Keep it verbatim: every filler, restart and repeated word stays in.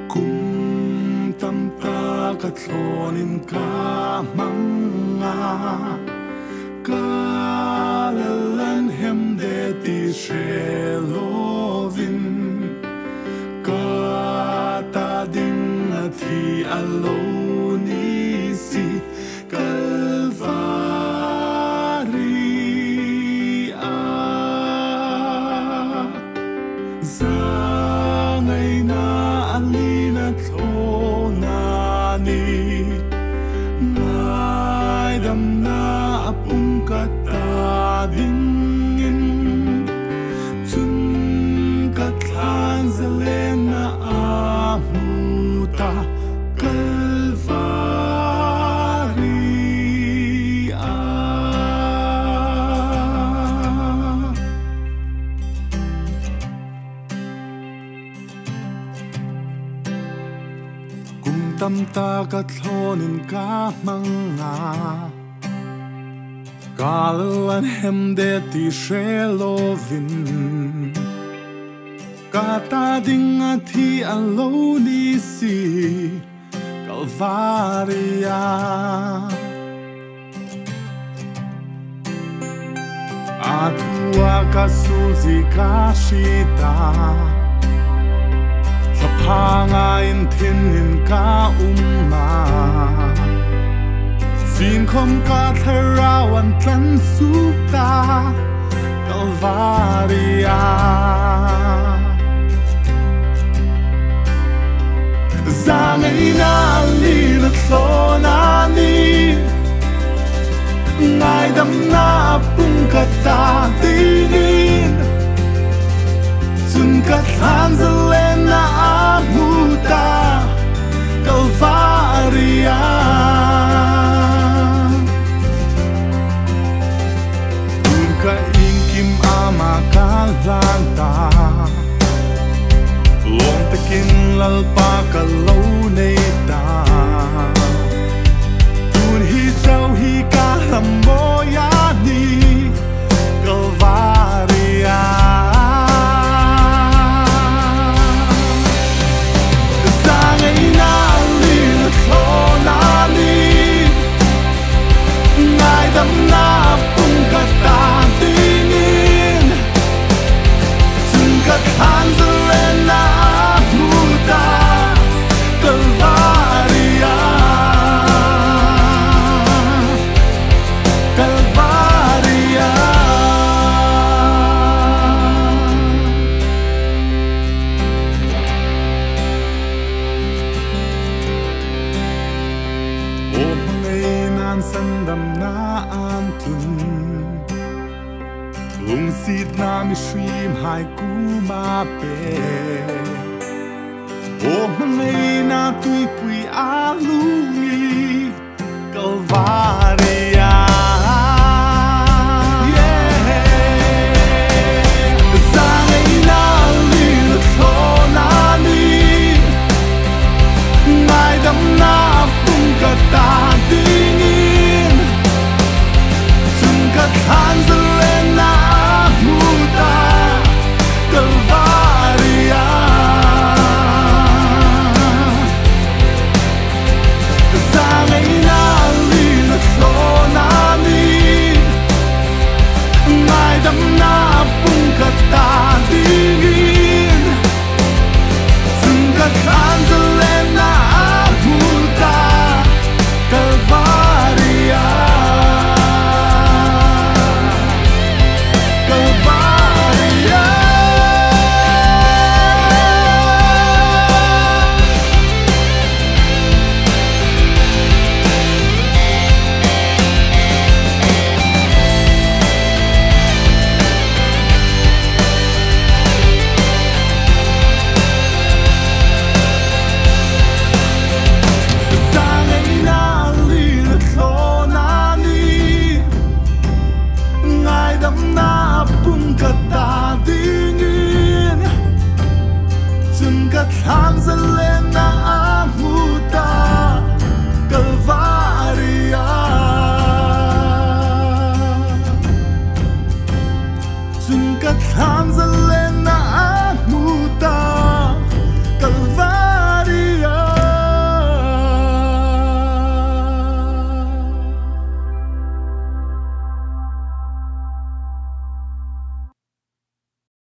kum tam ta ka thlonin ka manga ka lan hem de ti shelovin ka ta ding a thi aloni si Calvary a zangai na alina thona ni ngai dam na apung kata dingin chun katlan zelena amuta Calvary a kum tam ta ka thlonin ka manga kalan hem de ti shelovin kata ding a thi aloni si Calvary a atua ka suzi ka shita Sapanga in tinin ka umma Sin kom ka tharawan tlan sukta Calvary a Zangai na alina thlona ni Ngai dam na apung kata dingin Chun katlan zelena amuta Calvary a Tun ka ingkim ama kalanta Long takin lalpa ka lo nei ta Tun hi chau hi ka lamboya ni Calvary a Zangai na alina thona ni Ngai dam na apung kata dingin Chun katlan zelena amuta Calvary a Calvary a O mangai nan sandam na antun Lung sit na mi shrim hai kuma pe O mangai na tui pui alu